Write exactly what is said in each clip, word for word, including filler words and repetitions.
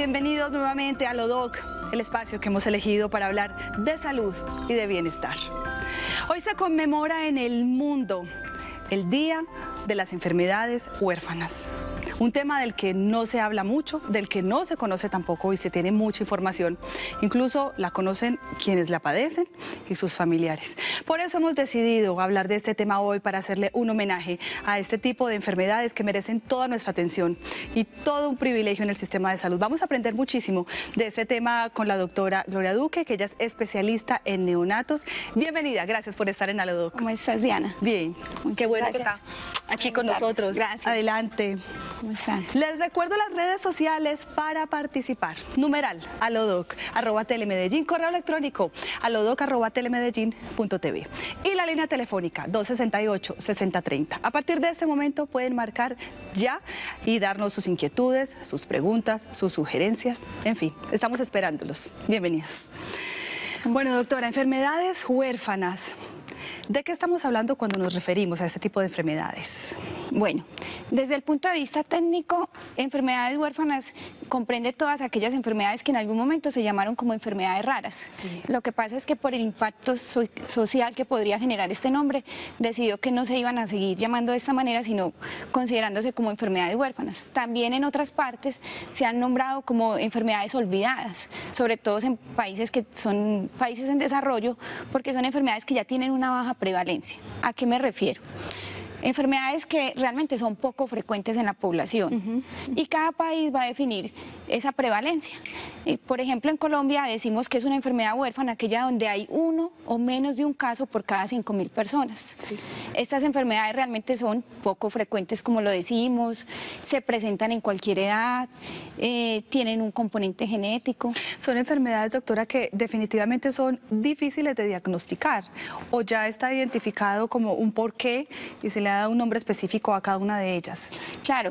bienvenidos nuevamente a Alodoc, el espacio que hemos elegido para hablar de salud y de bienestar. Hoy se conmemora en el mundo el Día de las Enfermedades Huérfanas. Un tema del que no se habla mucho, del que no se conoce tampoco y se tiene mucha información. Incluso la conocen quienes la padecen y sus familiares. Por eso hemos decidido hablar de este tema hoy para hacerle un homenaje a este tipo de enfermedades que merecen toda nuestra atención y todo un privilegio en el sistema de salud. Vamos a aprender muchísimo de este tema con la doctora Gloria Duque, que ella es especialista en neonatos. Bienvenida, gracias por estar en Alodoc. ¿Cómo estás, Diana? Bien, Muchas qué bueno gracias. que está aquí con nosotros. Gracias. Adelante. ¿Cómo están? Les recuerdo las redes sociales para participar. Numeral, alodoc, arroba telemedellín, correo electrónico, alodoc, arroba telemedellín punto tv. Y la línea telefónica, dos sesenta y ocho, sesenta treinta. A partir de este momento pueden marcar ya y darnos sus inquietudes, sus preguntas, sus sugerencias. En fin, estamos esperándolos. Bienvenidos. Bueno, doctora, enfermedades huérfanas. ¿De qué estamos hablando cuando nos referimos a este tipo de enfermedades? Bueno, desde el punto de vista técnico, enfermedades huérfanas comprende todas aquellas enfermedades que en algún momento se llamaron como enfermedades raras. Sí. Lo que pasa es que por el impacto so social que podría generar este nombre, decidió que no se iban a seguir llamando de esta manera, sino considerándose como enfermedades huérfanas. También en otras partes se han nombrado como enfermedades olvidadas, sobre todo en países que son países en desarrollo, porque son enfermedades que ya tienen una baja prevalencia. ¿A qué me refiero? Enfermedades que realmente son poco frecuentes en la población. Uh-huh. Y cada país va a definir esa prevalencia. Por ejemplo, en Colombia decimos que es una enfermedad huérfana aquella donde hay uno o menos de un caso por cada cinco mil personas. Sí. Estas enfermedades realmente son poco frecuentes, como lo decimos, se presentan en cualquier edad, eh, tienen un componente genético. Son enfermedades, doctora, que definitivamente son difíciles de diagnosticar, o ya está identificado como un porqué y se le ha dado un nombre específico a cada una de ellas. Claro,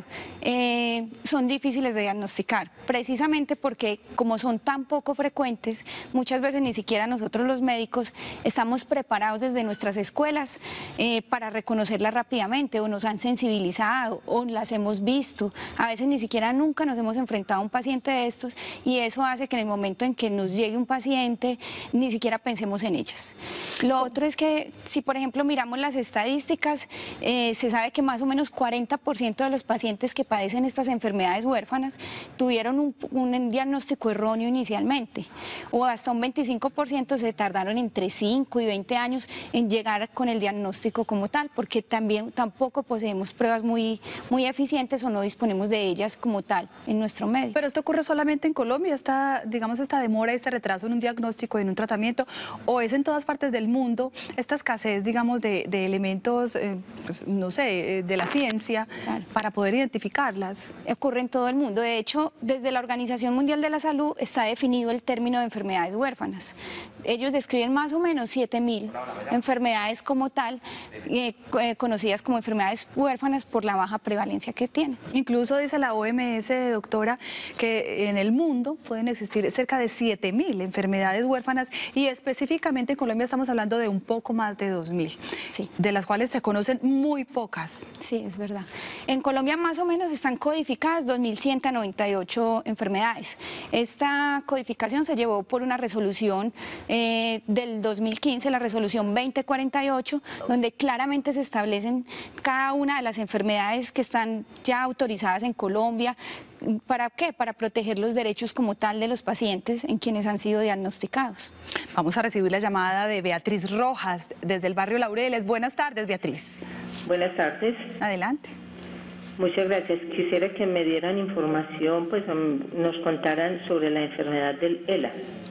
eh, son difíciles de diagnosticar, precisamente porque como son tan poco frecuentes, muchas veces ni siquiera nosotros los médicos estamos preparados desde nuestras escuelas eh, para reconocerlas rápidamente, o nos han sensibilizado, o las hemos visto. A veces ni siquiera nunca nos hemos enfrentado a un paciente de estos, y eso hace que en el momento en que nos llegue un paciente, ni siquiera pensemos en ellas. Lo otro es que si por ejemplo miramos las estadísticas, eh, se sabe que más o menos cuarenta por ciento de los pacientes que padecen estas enfermedades huérfanas tuvieron un, un diagnóstico erróneo inicialmente, o hasta un veinticinco por ciento se tardaron entre cinco y veinte años en llegar con el diagnóstico como tal, porque también tampoco poseemos pruebas muy, muy eficientes o no disponemos de ellas como tal en nuestro medio. Pero esto ocurre solamente en Colombia, esta, digamos, esta demora, este retraso en un diagnóstico y en un tratamiento, o es en todas partes del mundo, esta escasez, digamos, de, de elementos, eh, pues, no sé, eh, de la ciencia, claro, para poder identificarlas. Ocurre en todo el mundo. De hecho, desde la Organización Mundial de la Salud está definido el término de enfermedades huérfanas. Ellos describen más o menos siete mil enfermedades como tal, eh, eh, conocidas como enfermedades huérfanas por la baja prevalencia que tienen. Incluso dice la O M S, doctora, que en el mundo pueden existir cerca de siete mil enfermedades huérfanas, y específicamente en Colombia estamos hablando de un poco más de dos mil, sí, de las cuales se conocen muy pocas. Sí, es verdad. En Colombia más o menos están codificadas dos mil ciento noventa y ocho enfermedades. Esta codificación se llevó por una resolución eh, del dos mil quince, la resolución veinte cuarenta y ocho, donde claramente se establecen cada una de las enfermedades que están ya autorizadas en Colombia. ¿Para qué? Para proteger los derechos como tal de los pacientes en quienes han sido diagnosticados. Vamos a recibir la llamada de Beatriz Rojas desde el barrio Laureles. Buenas tardes, Beatriz. Buenas tardes. Adelante. Muchas gracias. Quisiera que me dieran información, pues nos contaran sobre la enfermedad del E L A.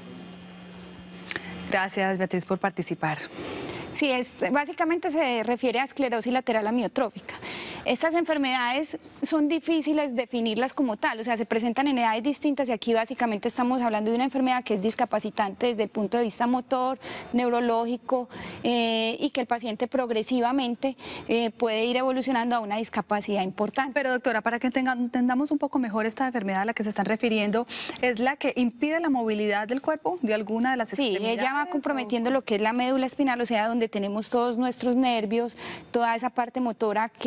Gracias, Beatriz, por participar. Sí, es, básicamente se refiere a esclerosis lateral amiotrófica. Estas enfermedades son difíciles definirlas como tal, o sea, se presentan en edades distintas, y aquí básicamente estamos hablando de una enfermedad que es discapacitante desde el punto de vista motor, neurológico, eh, y que el paciente progresivamente eh, puede ir evolucionando a una discapacidad importante. Pero doctora, para que tenga, entendamos un poco mejor esta enfermedad a la que se están refiriendo, ¿es la que impide la movilidad del cuerpo de alguna de las sí, extremidades? Sí, ella va comprometiendo o... lo que es la médula espinal, o sea, donde tenemos todos nuestros nervios, toda esa parte motora que comanda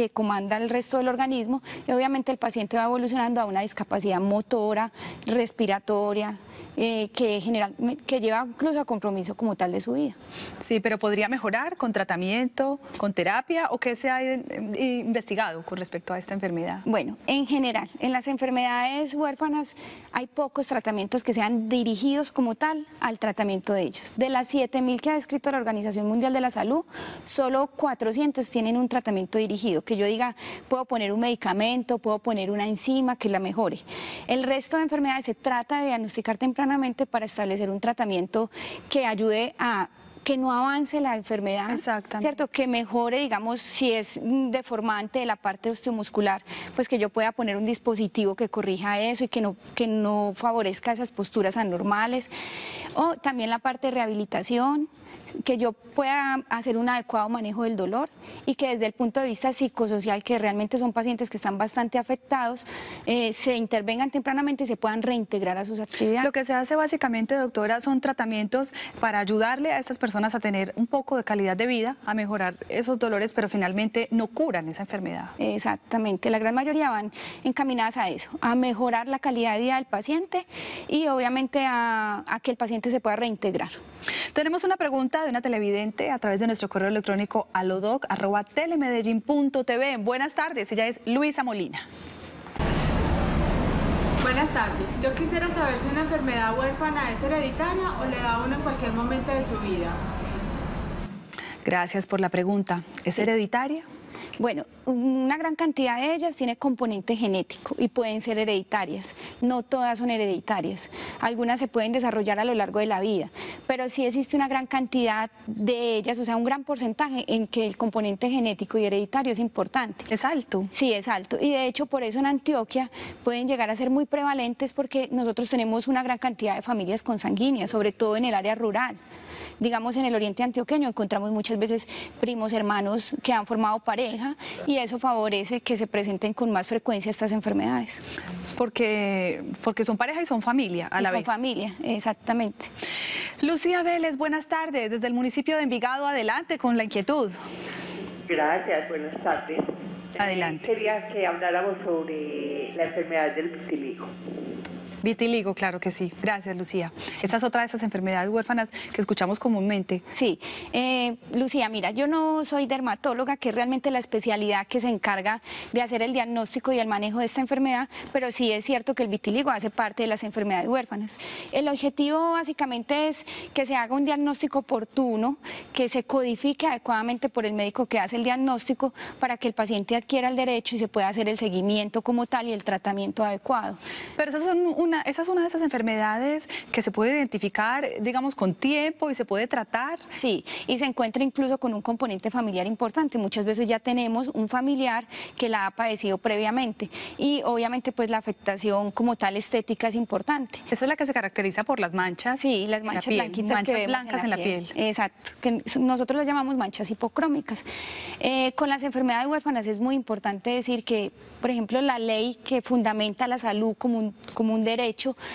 atienda el resto del organismo y obviamente el paciente va evolucionando a una discapacidad motora, respiratoria, Eh, que, general, que lleva incluso a compromiso como tal de su vida. Sí, pero ¿podría mejorar con tratamiento, con terapia o qué se ha investigado con respecto a esta enfermedad? Bueno, en general, en las enfermedades huérfanas hay pocos tratamientos que sean dirigidos como tal al tratamiento de ellas. De las siete mil que ha descrito la Organización Mundial de la Salud, solo cuatrocientos tienen un tratamiento dirigido, que yo diga, puedo poner un medicamento, puedo poner una enzima que la mejore. El resto de enfermedades se trata de diagnosticar temprano para establecer un tratamiento que ayude a que no avance la enfermedad, ¿cierto? Que mejore, digamos, si es deformante de la parte osteomuscular, pues que yo pueda poner un dispositivo que corrija eso y que no, que no favorezca esas posturas anormales. O también la parte de rehabilitación, que yo pueda hacer un adecuado manejo del dolor y que desde el punto de vista psicosocial, que realmente son pacientes que están bastante afectados, eh, se intervengan tempranamente y se puedan reintegrar a sus actividades. Lo que se hace básicamente, doctora, son tratamientos para ayudarle a estas personas a tener un poco de calidad de vida, a mejorar esos dolores, pero finalmente no curan esa enfermedad. Exactamente, la gran mayoría van encaminadas a eso, a mejorar la calidad de vida del paciente y obviamente a, a que el paciente se pueda reintegrar. Tenemos una pregunta de una televidente a través de nuestro correo electrónico alodoc arroba telemedellín punto tv. Buenas tardes, ella es Luisa Molina. Buenas tardes, yo quisiera saber si una enfermedad huérfana es hereditaria o le da a uno en cualquier momento de su vida. Gracias por la pregunta. ¿Es hereditaria? Bueno, una gran cantidad de ellas tiene componente genético y pueden ser hereditarias. No todas son hereditarias. Algunas se pueden desarrollar a lo largo de la vida, pero sí existe una gran cantidad de ellas, o sea, un gran porcentaje en que el componente genético y hereditario es importante. ¿Es alto? Sí, es alto. Y de hecho, por eso en Antioquia pueden llegar a ser muy prevalentes porque nosotros tenemos una gran cantidad de familias consanguíneas, sobre todo en el área rural. Digamos, en el oriente antioqueño encontramos muchas veces primos, hermanos que han formado pareja y eso favorece que se presenten con más frecuencia estas enfermedades. Porque, porque son pareja y son familia a la vez. Son familia, exactamente. Lucía Vélez, buenas tardes, desde el municipio de Envigado, adelante con la inquietud. Gracias, buenas tardes. Adelante. Eh, quería que habláramos sobre la enfermedad del vitiligo. Vitiligo, claro que sí. Gracias, Lucía. Esta es otra de esas enfermedades huérfanas que escuchamos comúnmente. Sí. Eh, Lucía, mira, yo no soy dermatóloga, que es realmente la especialidad que se encarga de hacer el diagnóstico y el manejo de esta enfermedad, pero sí es cierto que el vitiligo hace parte de las enfermedades huérfanas. El objetivo básicamente es que se haga un diagnóstico oportuno, que se codifique adecuadamente por el médico que hace el diagnóstico para que el paciente adquiera el derecho y se pueda hacer el seguimiento como tal y el tratamiento adecuado. Pero esas son una Esa es una de esas enfermedades que se puede identificar, digamos, con tiempo y se puede tratar. Sí, y se encuentra incluso con un componente familiar importante. Muchas veces ya tenemos un familiar que la ha padecido previamente y obviamente pues la afectación como tal estética es importante. Esa es la que se caracteriza por las manchas. Sí, las manchas blanquitas manchas que vemos blancas en la, en la piel. piel. Exacto, que nosotros las llamamos manchas hipocrómicas. Eh, con las enfermedades huérfanas es muy importante decir que, por ejemplo, la ley que fundamenta la salud como un, como un derecho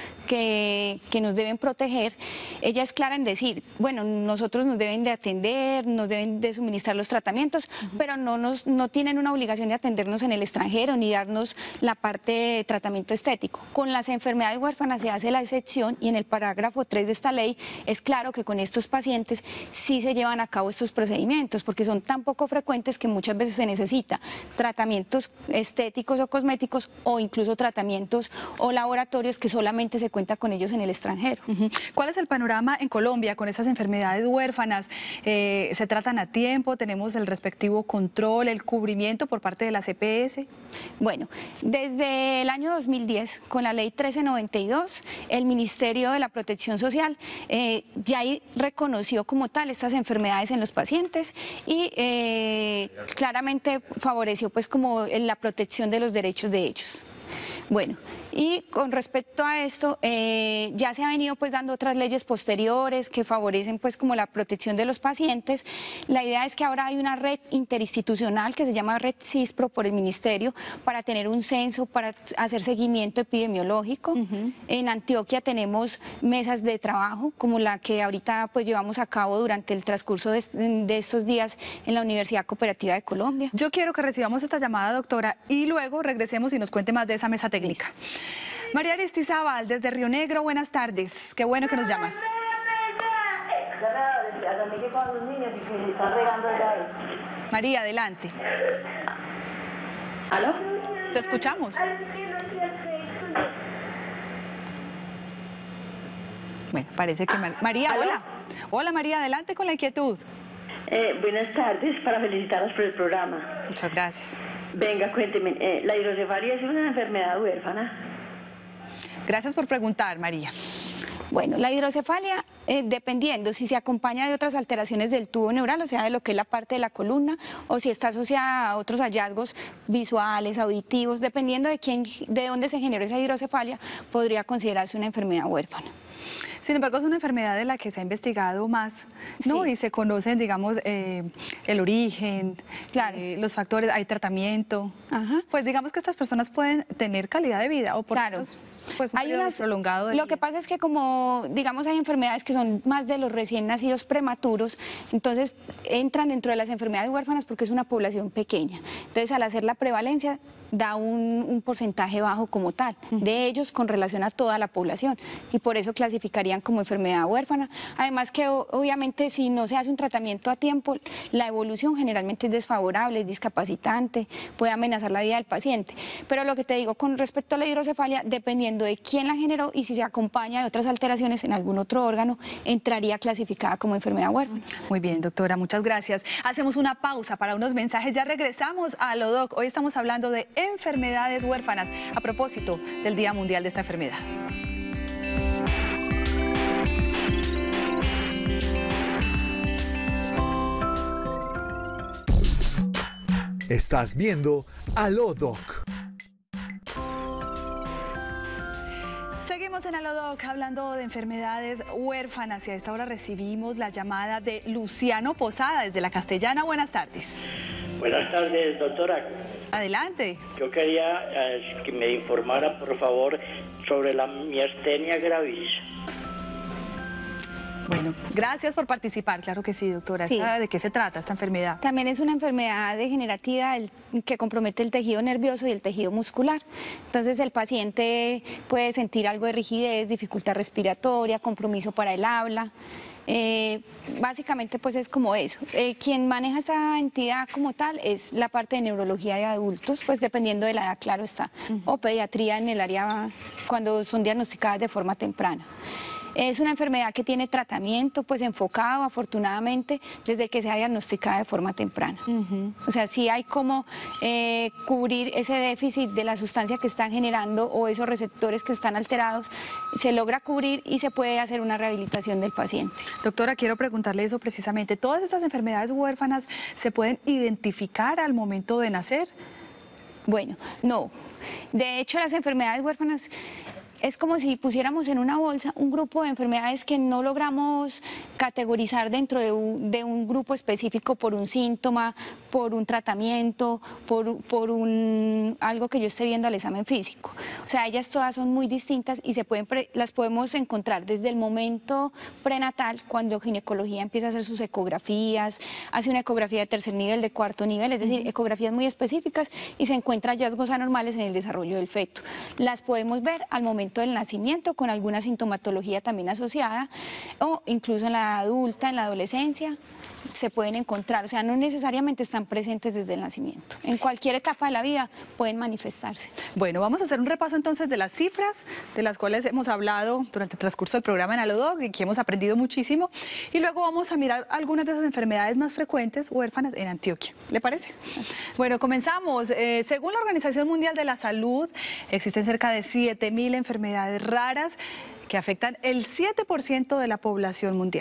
que, que nos deben proteger, ella es clara en decir, bueno, nosotros nos deben de atender, nos deben de suministrar los tratamientos, uh-huh. pero no, nos, no tienen una obligación de atendernos en el extranjero ni darnos la parte de tratamiento estético. Con las enfermedades huérfanas se hace la excepción y en el parágrafo tres de esta ley es claro que con estos pacientes sí se llevan a cabo estos procedimientos porque son tan poco frecuentes que muchas veces se necesita tratamientos estéticos o cosméticos o incluso tratamientos o laboratorios que solamente se cuenta con ellos en el extranjero. Uh-huh. ¿Cuál es el panorama en Colombia con esas enfermedades huérfanas? Eh, ¿Se tratan a tiempo? ¿Tenemos el respectivo control, el cubrimiento por parte de la C P S? Bueno, desde el año dos mil diez, con la ley trece noventa y dos, el Ministerio de la Protección Social eh, ya reconoció como tal estas enfermedades en los pacientes y eh, claramente favoreció pues como la protección de los derechos de ellos. Bueno, Y con respecto a esto, eh, ya se han venido pues dando otras leyes posteriores que favorecen pues como la protección de los pacientes. La idea es que ahora hay una red interinstitucional que se llama Red CISPRO por el Ministerio para tener un censo, para hacer seguimiento epidemiológico. Uh-huh. En Antioquia tenemos mesas de trabajo como la que ahorita pues llevamos a cabo durante el transcurso de, de estos días en la Universidad Cooperativa de Colombia. Yo quiero que recibamos esta llamada, doctora, y luego regresemos y nos cuente más de esa mesa técnica. Listo. María Aristizábal, desde Río Negro, buenas tardes. Qué bueno que nos llamas. María, adelante. ¿Aló? Te escuchamos. Bueno, parece que... Mar... María, ¿Aló? hola. Hola, María, adelante con la inquietud. Eh, buenas tardes, para felicitarlos por el programa. Muchas gracias. Venga, cuénteme, eh, ¿la hidrocefalia es una enfermedad huérfana? Gracias por preguntar, María. Bueno, la hidrocefalia, eh, dependiendo si se acompaña de otras alteraciones del tubo neural, o sea, de lo que es la parte de la columna, o si está asociada a otros hallazgos visuales, auditivos, dependiendo de quién, de dónde se generó esa hidrocefalia, podría considerarse una enfermedad huérfana. Sin embargo, es una enfermedad de la que se ha investigado más, ¿no? Sí. Y se conocen, digamos, eh, el origen, claro. eh, los factores, hay tratamiento. Ajá. Pues digamos que estas personas pueden tener calidad de vida o por claro. menos, pues un hay unas, prolongado de Lo vida. que pasa es que como, digamos, hay enfermedades que son más de los recién nacidos prematuros, entonces entran dentro de las enfermedades huérfanas porque es una población pequeña. Entonces, al hacer la prevalencia, da un, un porcentaje bajo como tal, de ellos con relación a toda la población, y por eso clasificarían como enfermedad huérfana. Además que obviamente si no se hace un tratamiento a tiempo, la evolución generalmente es desfavorable, es discapacitante, puede amenazar la vida del paciente. Pero lo que te digo con respecto a la hidrocefalia, dependiendo de quién la generó y si se acompaña de otras alteraciones en algún otro órgano, entraría clasificada como enfermedad huérfana. Muy bien, doctora, muchas gracias. Hacemos una pausa para unos mensajes, ya regresamos a Alodoc. Hoy estamos hablando de enfermedades huérfanas, a propósito del Día Mundial de esta enfermedad. Estás viendo Alodoc. Seguimos en Alodoc hablando de enfermedades huérfanas y a esta hora recibimos la llamada de Luciano Posada desde La Castellana. Buenas tardes. Buenas tardes, doctora. Adelante. Yo quería eh, que me informara, por favor, sobre la miastenia gravis. Bueno, gracias por participar. Claro que sí, doctora. Sí. ¿De qué se trata esta enfermedad? También es una enfermedad degenerativa que compromete el tejido nervioso y el tejido muscular. Entonces el paciente puede sentir algo de rigidez, dificultad respiratoria, compromiso para el habla. Eh, básicamente pues es como eso. Eh, quien maneja esta entidad como tal es la parte de neurología de adultos, pues dependiendo de la edad, claro está, uh-huh. o pediatría en el área cuando son diagnosticadas de forma temprana. Es una enfermedad que tiene tratamiento pues enfocado afortunadamente desde que sea diagnosticada de forma temprana. Uh-huh. O sea, sí hay como eh, cubrir ese déficit de la sustancia que están generando o esos receptores que están alterados, se logra cubrir y se puede hacer una rehabilitación del paciente. Doctora, quiero preguntarle eso precisamente. ¿Todas estas enfermedades huérfanas se pueden identificar al momento de nacer? Bueno, no. De hecho, las enfermedades huérfanas es como si pusiéramos en una bolsa un grupo de enfermedades que no logramos categorizar dentro de un, de un grupo específico por un síntoma, por un tratamiento, por, por un, algo que yo esté viendo al examen físico. O sea, ellas todas son muy distintas y se pueden pre, las podemos encontrar desde el momento prenatal, cuando ginecología empieza a hacer sus ecografías, hace una ecografía de tercer nivel, de cuarto nivel, es decir, uh-huh. ecografías muy específicas y se encuentran hallazgos anormales en el desarrollo del feto. Las podemos ver al momento del nacimiento con alguna sintomatología también asociada o incluso en la adulta, en la adolescencia se pueden encontrar, o sea, no necesariamente están presentes desde el nacimiento. En cualquier etapa de la vida pueden manifestarse. Bueno, vamos a hacer un repaso entonces de las cifras de las cuales hemos hablado durante el transcurso del programa en Alodoc y que hemos aprendido muchísimo, y luego vamos a mirar algunas de esas enfermedades más frecuentes huérfanas en Antioquia. ¿Le parece? Bueno, comenzamos. Eh, según la Organización Mundial de la Salud, existen cerca de siete mil enfermedades raras que afectan el siete por ciento de la población mundial.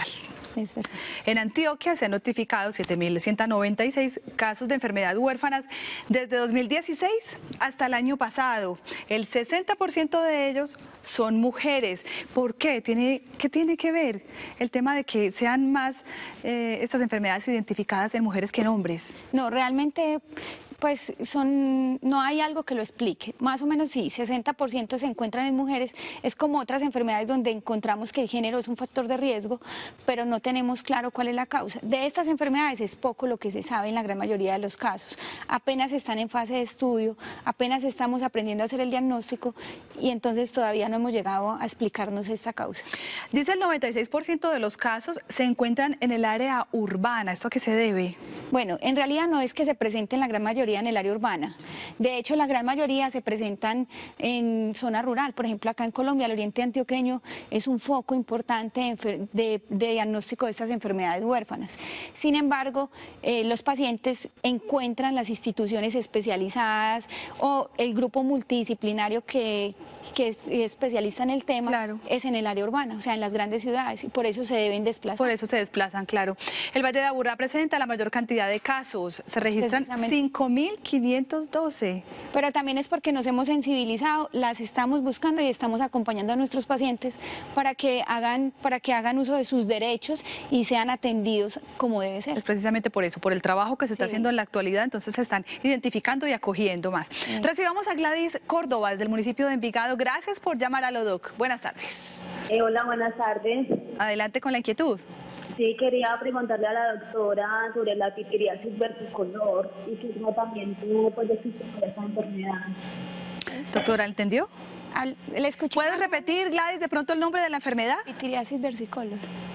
Es verdad. En Antioquia se han notificado siete mil ciento noventa y seis casos de enfermedad huérfanas desde dos mil dieciséis hasta el año pasado. El sesenta por ciento de ellos son mujeres. ¿Por qué? ¿Tiene, ¿Qué tiene que ver el tema de que sean más eh, estas enfermedades identificadas en mujeres que en hombres? No, realmente pues son, no hay algo que lo explique. Más o menos sí, sesenta por ciento se encuentran en mujeres. Es como otras enfermedades donde encontramos que el género es un factor de riesgo, pero no tenemos claro cuál es la causa. De estas enfermedades es poco lo que se sabe en la gran mayoría de los casos. Apenas están en fase de estudio, apenas estamos aprendiendo a hacer el diagnóstico y entonces todavía no hemos llegado a explicarnos esta causa. Dice el noventa y seis por ciento de los casos se encuentran en el área urbana. ¿Esto a qué se debe? Bueno, en realidad no es que se presenten la gran mayoría en el área urbana. De hecho, la gran mayoría se presentan en zona rural. Por ejemplo, acá en Colombia, el oriente antioqueño es un foco importante de, de, de diagnóstico de estas enfermedades huérfanas. Sin embargo, eh, los pacientes encuentran las instituciones especializadas o el grupo multidisciplinario que que es especialista en el tema, claro, es en el área urbana, o sea, en las grandes ciudades, y por eso se deben desplazar. Por eso se desplazan, claro. El Valle de Aburrá presenta la mayor cantidad de casos, se registran cinco mil quinientos doce. Pero también es porque nos hemos sensibilizado, las estamos buscando y estamos acompañando a nuestros pacientes para que hagan, para que hagan uso de sus derechos y sean atendidos como debe ser. Es precisamente por eso, por el trabajo que se está sí. haciendo en la actualidad, entonces se están identificando y acogiendo más. Sí. Recibamos a Gladys Córdoba, desde el municipio de Envigado. Gracias por llamar a Lodoc. Buenas tardes. Eh, hola, buenas tardes. Adelante con la inquietud. Sí, quería preguntarle a la doctora sobre la pitiriasis versicolor y qué tratamiento pues, existe para esta enfermedad. Doctora, ¿entendió? Al, ¿le escuché? ¿Puedes repetir, Gladys, de pronto el nombre de la enfermedad? Pitiriasis versicolor.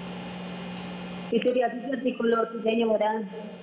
Pitiriasis versicolor, sí, señora.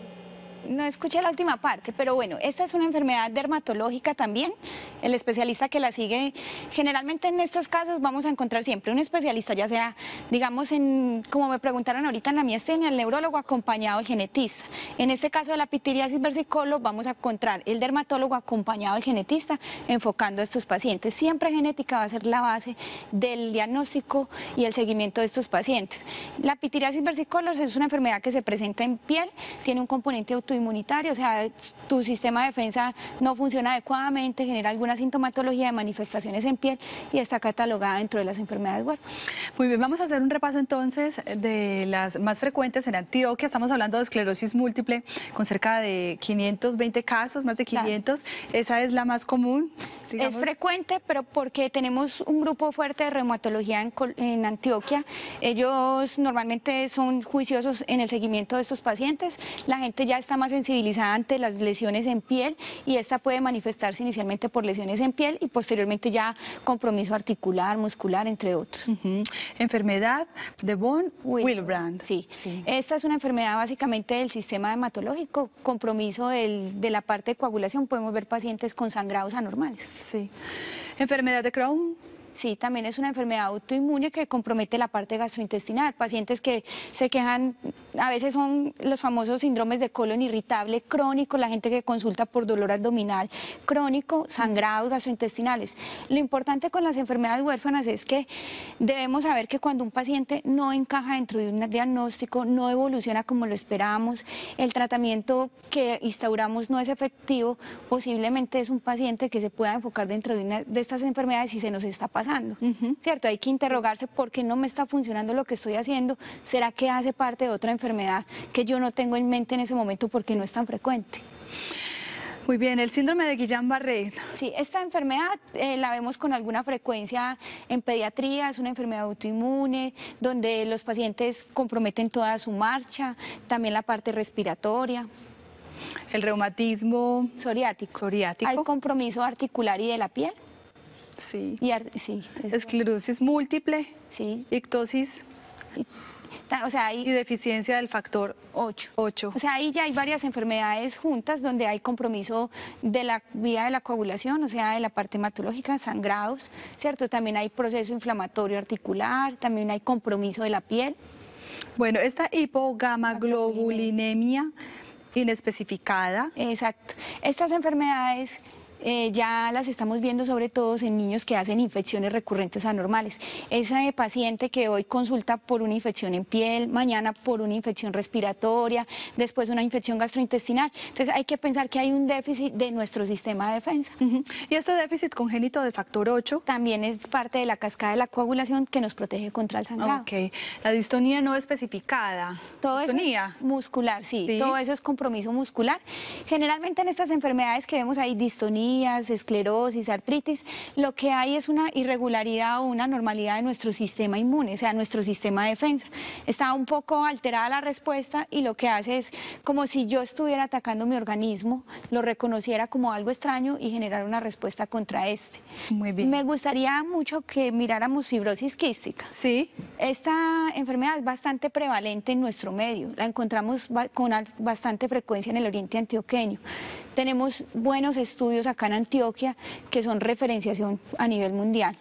No escuché la última parte, pero bueno, esta es una enfermedad dermatológica también. El especialista que la sigue, generalmente en estos casos vamos a encontrar siempre un especialista, ya sea, digamos, en, como me preguntaron ahorita en la miastenia, el neurólogo acompañado del genetista. En este caso de la pitiriasis versicolor vamos a encontrar el dermatólogo acompañado del genetista, enfocando a estos pacientes. Siempre genética va a ser la base del diagnóstico y el seguimiento de estos pacientes. La pitiriasis versicolor es una enfermedad que se presenta en piel, tiene un componente autoinmunitario, inmunitario, o sea, tu sistema de defensa no funciona adecuadamente, genera alguna sintomatología de manifestaciones en piel y está catalogada dentro de las enfermedades huérfanas. Muy bien, vamos a hacer un repaso entonces de las más frecuentes en Antioquia. Estamos hablando de esclerosis múltiple con cerca de quinientos veinte casos, más de quinientos. Claro. Esa es la más común, digamos. Es frecuente, pero porque tenemos un grupo fuerte de reumatología en, en Antioquia. Ellos normalmente son juiciosos en el seguimiento de estos pacientes. La gente ya está más sensibilizada ante las lesiones en piel y esta puede manifestarse inicialmente por lesiones en piel y posteriormente ya compromiso articular, muscular, entre otros. Uh-huh. Enfermedad de von Willebrand. Sí. sí, esta es una enfermedad básicamente del sistema hematológico, compromiso del, de la parte de coagulación. Podemos ver pacientes con sangrados anormales. Sí. Enfermedad de Crohn. Sí, también es una enfermedad autoinmune que compromete la parte gastrointestinal. Pacientes que se quejan, a veces son los famosos síndromes de colon irritable crónico, la gente que consulta por dolor abdominal crónico, sangrados gastrointestinales. Lo importante con las enfermedades huérfanas es que debemos saber que cuando un paciente no encaja dentro de un diagnóstico, no evoluciona como lo esperábamos, el tratamiento que instauramos no es efectivo, posiblemente es un paciente que se pueda enfocar dentro de una de estas enfermedades y se nos está pasando. Pasando, uh-huh. ¿cierto? Hay que interrogarse por qué no me está funcionando lo que estoy haciendo. ¿Será que hace parte de otra enfermedad que yo no tengo en mente en ese momento porque no es tan frecuente? Muy bien, el síndrome de Guillain-Barré. Sí, esta enfermedad eh, la vemos con alguna frecuencia en pediatría, es una enfermedad autoinmune, donde los pacientes comprometen toda su marcha, también la parte respiratoria. El reumatismo psoriático. Psoriático. Hay compromiso articular y de la piel. Sí. Y sí esclerosis múltiple, sí. ictosis y, o sea, hay, y deficiencia del factor ocho. ocho. O sea, ahí ya hay varias enfermedades juntas donde hay compromiso de la vía de la coagulación, o sea, de la parte hematológica, sangrados, ¿cierto? También hay proceso inflamatorio articular, también hay compromiso de la piel. Bueno, esta hipogamaglobulinemia inespecificada. Exacto. Estas enfermedades eh, ya las estamos viendo sobre todo en niños que hacen infecciones recurrentes anormales. Ese paciente que hoy consulta por una infección en piel, mañana por una infección respiratoria, después una infección gastrointestinal. Entonces hay que pensar que hay un déficit de nuestro sistema de defensa. Uh-huh. Y este déficit congénito del factor ocho también es parte de la cascada de la coagulación que nos protege contra el sangrado. Ok, la distonía no especificada. Todo distonía. Eso es muscular, sí, sí, todo eso es compromiso muscular. Generalmente en estas enfermedades que vemos ahí, distonías, esclerosis, artritis, lo que hay es una irregularidad o una anormalidad de nuestro sistema inmune, o sea, nuestro sistema de defensa. Está un poco alterada la respuesta y lo que hace es como si yo estuviera atacando mi organismo, lo reconociera como algo extraño y generar una respuesta contra este. Muy bien. Me gustaría mucho que miráramos fibrosis quística. Sí. Esta enfermedad es bastante prevalente en nuestro medio, la encontramos con bastante frecuencia en el oriente antioqueño. Tenemos buenos estudios acá en Antioquia que son referenciación a nivel mundial.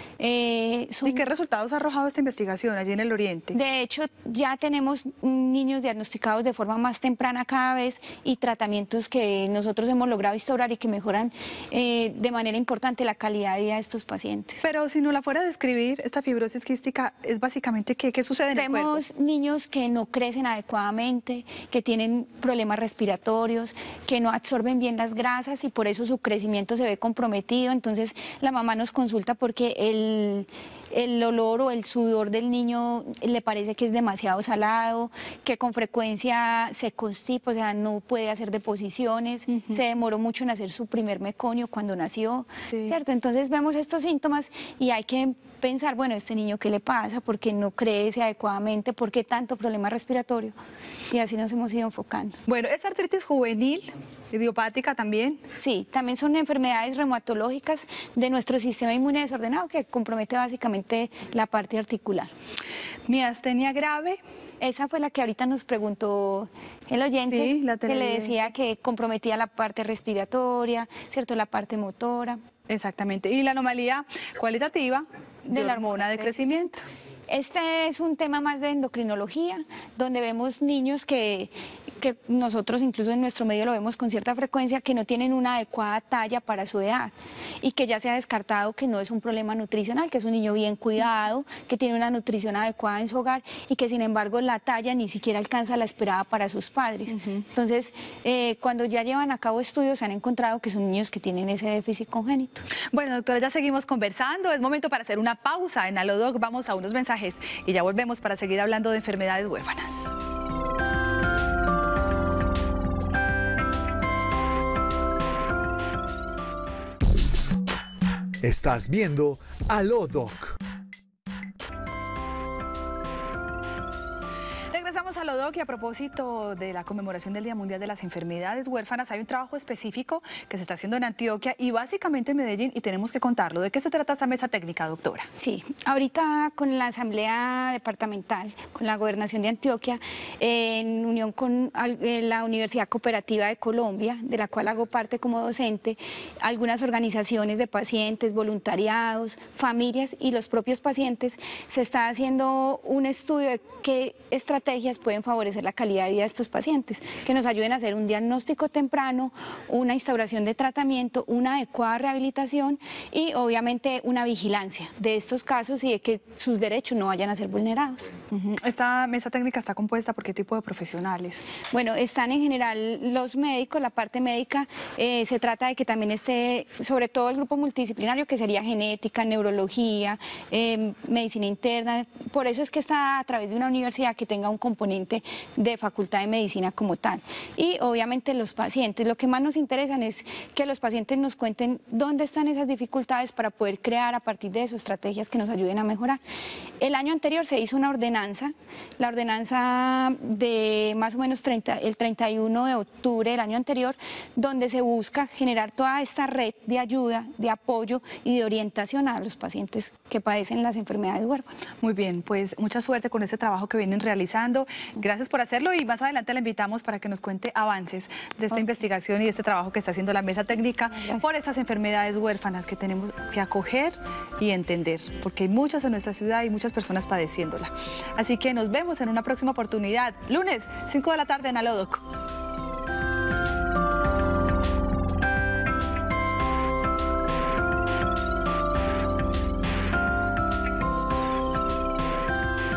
Eh, son... ¿Y qué resultados ha arrojado esta investigación allí en el oriente? De hecho, ya tenemos niños diagnosticados de forma más temprana cada vez y tratamientos que nosotros hemos logrado instaurar y que mejoran eh, de manera importante la calidad de vida de estos pacientes. Pero si no la fuera a describir, esta fibrosis quística es básicamente ¿qué, qué sucede en el cuerpo? Vemos niños que no crecen adecuadamente, que tienen problemas respiratorios, que no absorben bien las grasas y por eso su crecimiento se ve comprometido. Entonces la mamá nos consulta porque el El, el olor o el sudor del niño le parece que es demasiado salado, que con frecuencia se constipa, o sea, no puede hacer deposiciones, uh-huh. se demoró mucho en hacer su primer meconio cuando nació, sí. ¿cierto? Entonces vemos estos síntomas y hay que pensar, bueno, este niño qué le pasa, por qué no crece adecuadamente, por qué tanto problema respiratorio, y así nos hemos ido enfocando. Bueno, ¿es artritis juvenil, idiopática también? Sí, también son enfermedades reumatológicas de nuestro sistema inmune desordenado que compromete básicamente la parte articular. ¿Miastenia grave? Esa fue la que ahorita nos preguntó el oyente, sí, la que le decía que comprometía la parte respiratoria, ¿cierto? La parte motora. Exactamente. ¿Y la anomalía cualitativa de, de la hormona de crecimiento? Este es un tema más de endocrinología, donde vemos niños que, que nosotros incluso en nuestro medio lo vemos con cierta frecuencia, que no tienen una adecuada talla para su edad y que ya se ha descartado que no es un problema nutricional, que es un niño bien cuidado, que tiene una nutrición adecuada en su hogar y que sin embargo la talla ni siquiera alcanza la esperada para sus padres. Uh-huh. Entonces, eh, cuando ya llevan a cabo estudios, han encontrado que son niños que tienen ese déficit congénito. Bueno, doctora, ya seguimos conversando, es momento para hacer una pausa. En Alodoc vamos a unos mensajes y ya volvemos para seguir hablando de enfermedades huérfanas. Estás viendo Alodoc. Regresamos a Alodoc y a propósito de la conmemoración del Día Mundial de las Enfermedades Huérfanas, hay un trabajo específico que se está haciendo en Antioquia y básicamente en Medellín y tenemos que contarlo. ¿De qué se trata esta mesa técnica, doctora? Sí, ahorita con la Asamblea Departamental, con la Gobernación de Antioquia, en unión con la Universidad Cooperativa de Colombia, de la cual hago parte como docente, algunas organizaciones de pacientes, voluntariados, familias y los propios pacientes, se está haciendo un estudio de qué estrategias pueden favorecer la calidad de vida de estos pacientes, que nos ayuden a hacer un diagnóstico temprano, una instauración de tratamiento, una adecuada rehabilitación y obviamente una vigilancia de estos casos y de que sus derechos no vayan a ser vulnerados. Uh-huh. ¿Esta mesa técnica está compuesta por qué tipo de profesionales? Bueno, están en general los médicos, la parte médica, eh, se trata de que también esté, sobre todo el grupo multidisciplinario, que sería genética, neurología, eh, medicina interna, por eso es que está a través de una universidad que tenga un componente de facultad de medicina como tal. Y obviamente los pacientes, lo que más nos interesan es que los pacientes nos cuenten dónde están esas dificultades para poder crear a partir de eso estrategias que nos ayuden a mejorar. El año anterior se hizo una ordenanza, la ordenanza de más o menos treinta, el treinta y uno de octubre del año anterior, donde se busca generar toda esta red de ayuda, de apoyo y de orientación a los pacientes que padecen las enfermedades huérfanas. Muy bien, pues mucha suerte con ese trabajo que vienen realizando. Gracias por hacerlo y más adelante la invitamos para que nos cuente avances de esta okay. investigación y de este trabajo que está haciendo la mesa técnica Gracias. Por estas enfermedades huérfanas que tenemos que acoger y entender, porque hay muchas en nuestra ciudad y muchas personas padeciéndola. Así que nos vemos en una próxima oportunidad, lunes, cinco de la tarde en Alodoc.